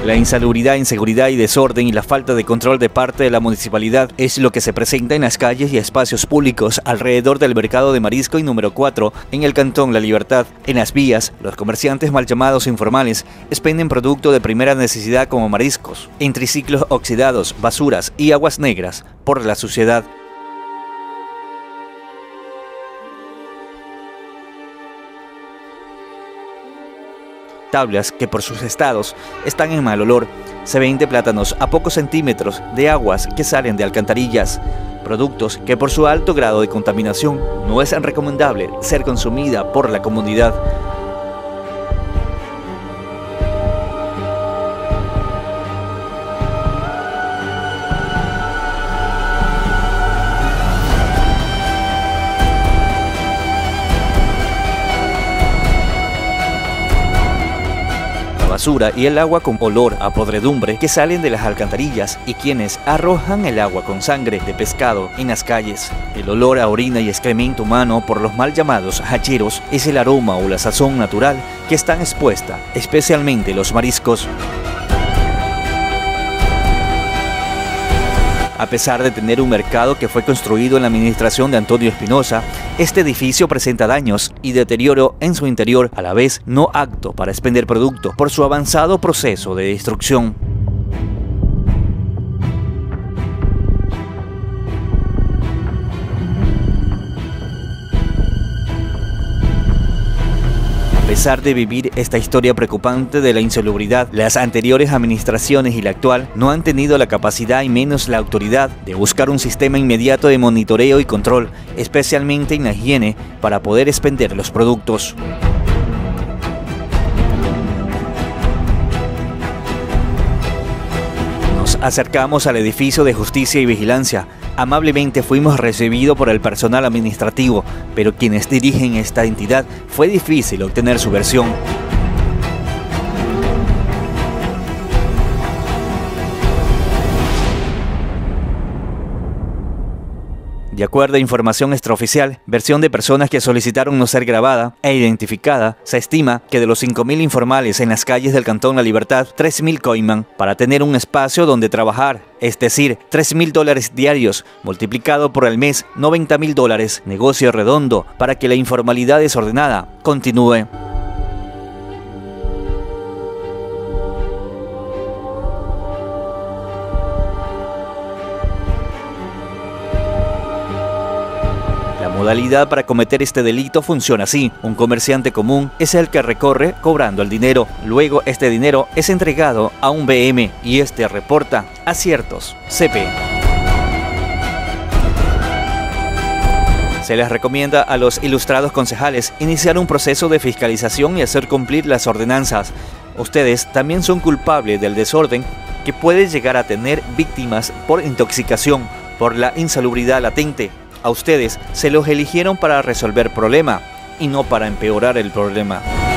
La insalubridad, inseguridad y desorden y la falta de control de parte de la municipalidad es lo que se presenta en las calles y espacios públicos alrededor del mercado de marisco y número 4 en el Cantón La Libertad. En las vías, los comerciantes mal llamados informales expenden producto de primera necesidad como mariscos, en triciclos oxidados, basuras y aguas negras por la suciedad. Tablas que por sus estados están en mal olor. Se vende plátanos a pocos centímetros de aguas que salen de alcantarillas. Productos que por su alto grado de contaminación no es recomendable ser consumida por la comunidad. Basura y el agua con olor a podredumbre que salen de las alcantarillas y quienes arrojan el agua con sangre de pescado en las calles. El olor a orina y excremento humano por los mal llamados hacheros es el aroma o la sazón natural que están expuesta, especialmente los mariscos. A pesar de tener un mercado que fue construido en la administración de Antonio Espinosa, este edificio presenta daños y deterioro en su interior, a la vez no apto para expender producto por su avanzado proceso de destrucción. A pesar de vivir esta historia preocupante de la insalubridad, las anteriores administraciones y la actual no han tenido la capacidad y menos la autoridad de buscar un sistema inmediato de monitoreo y control, especialmente en la higiene, para poder expender los productos. Nos acercamos al edificio de Justicia y Vigilancia. Amablemente fuimos recibidos por el personal administrativo, pero quienes dirigen esta entidad fue difícil obtener su versión. De acuerdo a información extraoficial, versión de personas que solicitaron no ser grabada e identificada, se estima que de los 5.000 informales en las calles del Cantón La Libertad, 3.000 coiman para tener un espacio donde trabajar, es decir, $3.000 diarios, multiplicado por el mes, $90.000, negocio redondo para que la informalidad desordenada continúe. La modalidad para cometer este delito funciona así. Un comerciante común es el que recorre cobrando el dinero. Luego este dinero es entregado a un BM y este reporta a ciertos CP. Se les recomienda a los ilustrados concejales iniciar un proceso de fiscalización y hacer cumplir las ordenanzas. Ustedes también son culpables del desorden que puede llegar a tener víctimas por intoxicación, por la insalubridad latente. A ustedes se los eligieron para resolver problema y no para empeorar el problema.